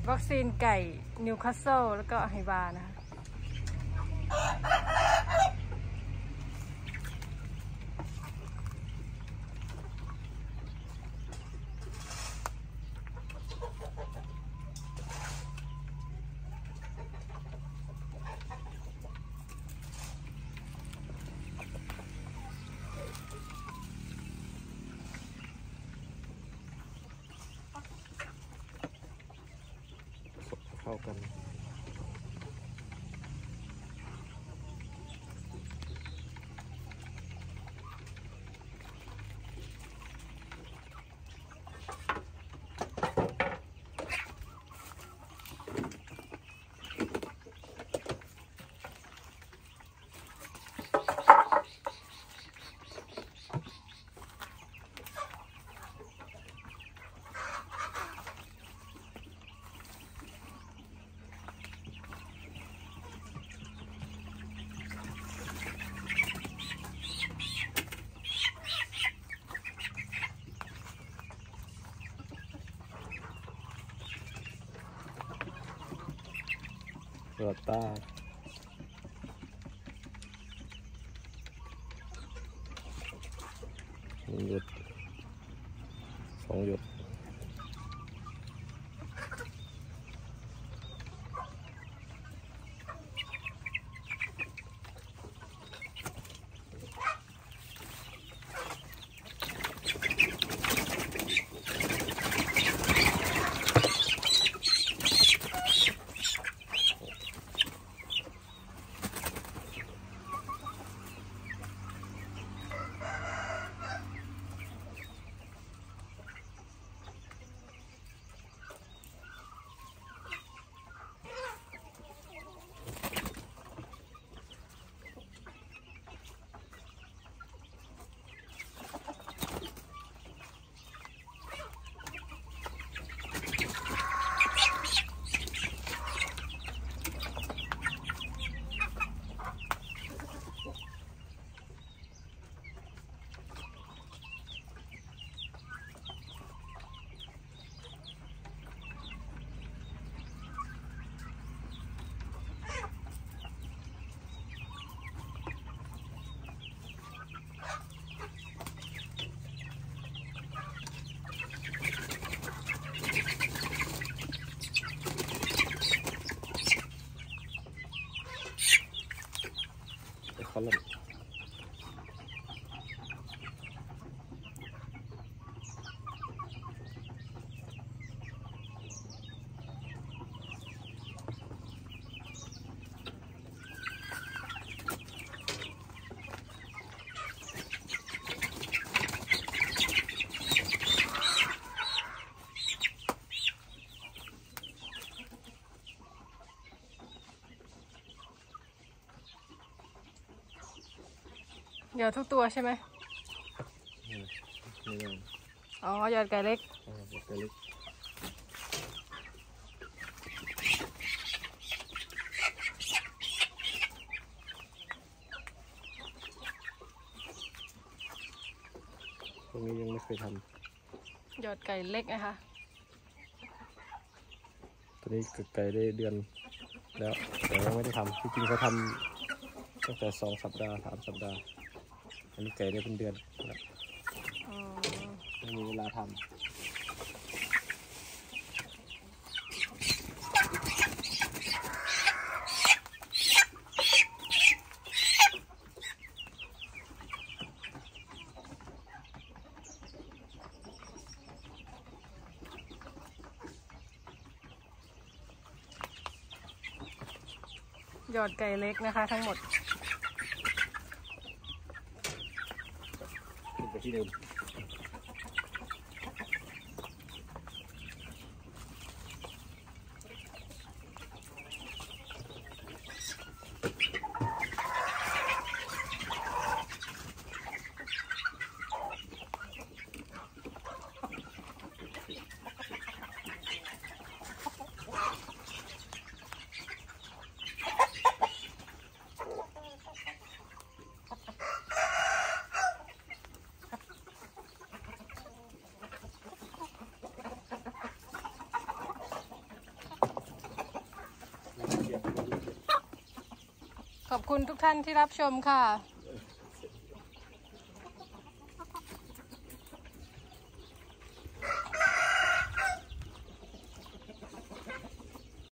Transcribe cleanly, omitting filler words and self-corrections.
วัคซีนไก่นิวคาสเซิลแล้วก็ไฮบานะคะเข้ากันรอต้า1 หยด 2 หยดคอลัมน์เดี๋ยวทุกตัวใช่ไหมอ๋อหยอดไก่เล็กไก่เล็กตรงนี้ยังไม่เคยทำหยอดไก่เล็กนะคะตัวนี้ไก่ได้เดือนแล้วแต่ยังไม่ได้ทำที่จริงเขาทำตั้งแต่2 สัปดาห์ 3 สัปดาห์อันนี้ไก่ได้เป็นเดือนแล้วไม่มีเวลาทำหยอดไก่เล็กนะคะทั้งหมดไปที่เดิมขอบคุณทุกท่านที่รับชมค่ะ